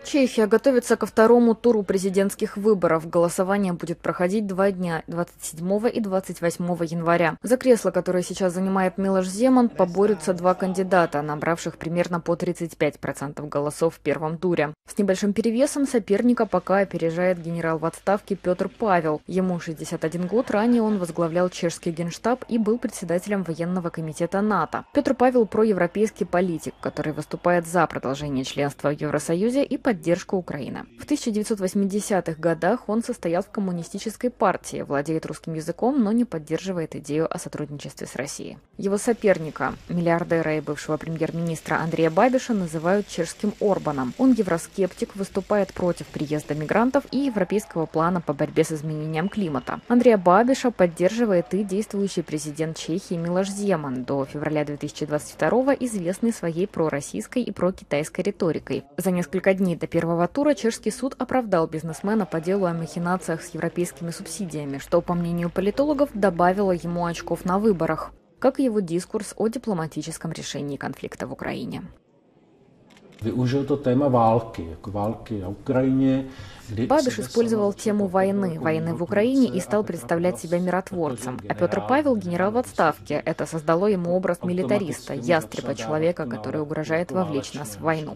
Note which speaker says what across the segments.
Speaker 1: Чехия готовится ко второму туру президентских выборов. Голосование будет проходить 2 дня – 27 и 28 января. За кресло, которое сейчас занимает Милош Земан, поборются два кандидата, набравших примерно по 35% голосов в первом туре. С небольшим перевесом соперника пока опережает генерал в отставке Петр Павел. Ему 61 год, ранее он возглавлял чешский генштаб и был председателем военного комитета НАТО. Петр Павел – проевропейский политик, который выступает за продолжение членства в Евросоюзе и поддержку Украины. В 1980-х годах он состоял в коммунистической партии, владеет русским языком, но не поддерживает идею о сотрудничестве с Россией. Его соперника, миллиардера и бывшего премьер-министра Андрея Бабиша, называют чешским Орбаном. Он евроскептик, выступает против приезда мигрантов и европейского плана по борьбе с изменением климата. Андрея Бабиша поддерживает и действующий президент Чехии Милош Земан, до февраля 2022 известный своей пророссийской и прокитайской риторикой. За несколько дней до первого тура чешский суд оправдал бизнесмена по делу о махинациях с европейскими субсидиями, что, по мнению политологов, добавило ему очков на выборах, как и его дискурс о дипломатическом решении конфликта в Украине.
Speaker 2: Využil to téma války na Ukrajině.
Speaker 1: Бабиш использовал тему войны в Украине и стал представлять себя миротворцем. А Петр Павел – генерал в отставке. Это создало ему образ милитариста, ястреба, человека, который угрожает вовлечь нас в войну.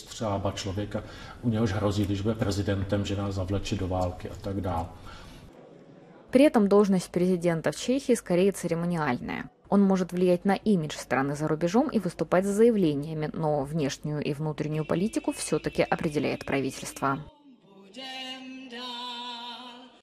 Speaker 1: При этом должность президента в Чехии скорее церемониальная. Он может влиять на имидж страны за рубежом и выступать с заявлениями, но внешнюю и внутреннюю политику все-таки определяет правительство.